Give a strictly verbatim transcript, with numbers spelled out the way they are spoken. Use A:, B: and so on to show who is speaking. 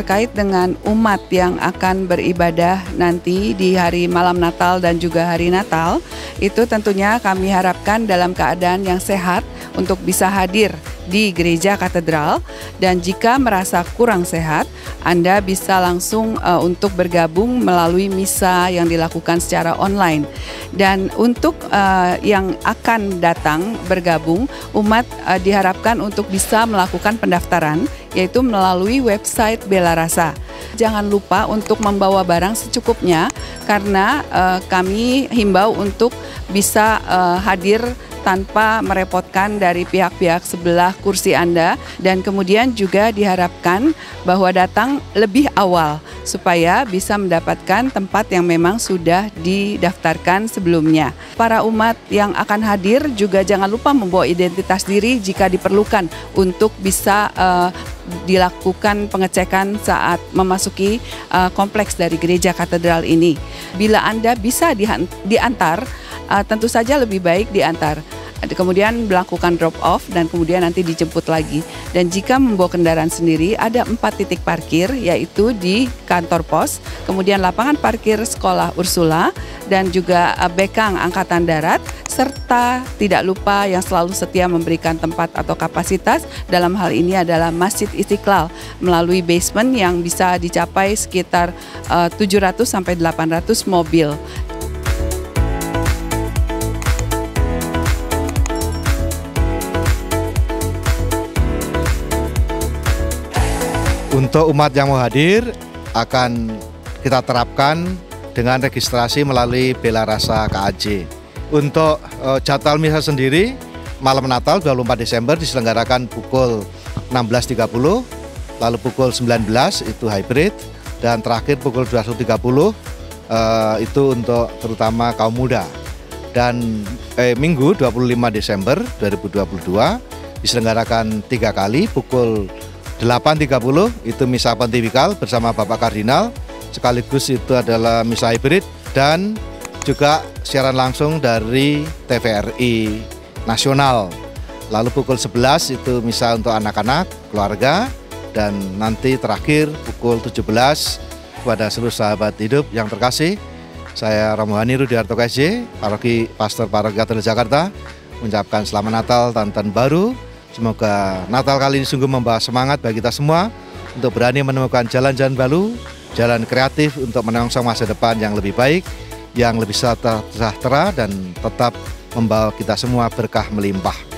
A: terkait dengan umat yang akan beribadah nanti di hari malam Natal dan juga hari Natal, itu tentunya kami harapkan dalam keadaan yang sehat untuk bisa hadir di gereja katedral, dan jika merasa kurang sehat, Anda bisa langsung uh, untuk bergabung melalui misa yang dilakukan secara online. Dan untuk uh, yang akan datang bergabung, umat uh, diharapkan untuk bisa melakukan pendaftaran, yaitu melalui website Bela Rasa. Jangan lupa untuk membawa barang secukupnya, karena uh, kami himbau untuk bisa uh, hadir tanpa merepotkan dari pihak-pihak sebelah kursi Anda, dan kemudian juga diharapkan bahwa datang lebih awal supaya bisa mendapatkan tempat yang memang sudah didaftarkan sebelumnya. Para umat yang akan hadir juga jangan lupa membawa identitas diri jika diperlukan untuk bisa uh, dilakukan pengecekan saat memasuki uh, kompleks dari gereja katedral ini. Bila Anda bisa diantar, Uh, tentu saja lebih baik diantar, kemudian melakukan drop off dan kemudian nanti dijemput lagi. Dan jika membawa kendaraan sendiri, ada empat titik parkir, yaitu di kantor pos, kemudian lapangan parkir sekolah Ursula, dan juga uh, Bekang Angkatan Darat, serta tidak lupa yang selalu setia memberikan tempat atau kapasitas dalam hal ini adalah Masjid Istiqlal melalui basement yang bisa dicapai sekitar uh, tujuh ratus sampai delapan ratus mobil.
B: Untuk umat yang mau hadir akan kita terapkan dengan registrasi melalui Bela Rasa K A J. Untuk uh, jadwal misa sendiri, malam Natal dua puluh empat Desember diselenggarakan pukul enam belas tiga puluh, lalu pukul sembilan belas itu hybrid, dan terakhir pukul dua puluh satu tiga puluh uh, itu untuk terutama kaum muda. Dan eh, Minggu dua puluh lima Desember dua ribu dua puluh dua diselenggarakan tiga kali pukul delapan tiga puluh itu misa pontifikal bersama Bapak Kardinal, sekaligus itu adalah misa hybrid dan juga siaran langsung dari T V R I nasional. Lalu pukul sebelas itu misa untuk anak-anak, keluarga, dan nanti terakhir pukul tujuh belas kepada seluruh sahabat hidup yang terkasih. Saya Romohani Rudiarto K S J, Paroki Pastor Paroki Katolik Jakarta, mengucapkan selamat Natal dan Tahun Baru. Semoga Natal kali ini sungguh membawa semangat bagi kita semua untuk berani menemukan jalan-jalan baru, jalan kreatif untuk menyongsong masa depan yang lebih baik, yang lebih sejahtera dan tetap membawa kita semua berkah melimpah.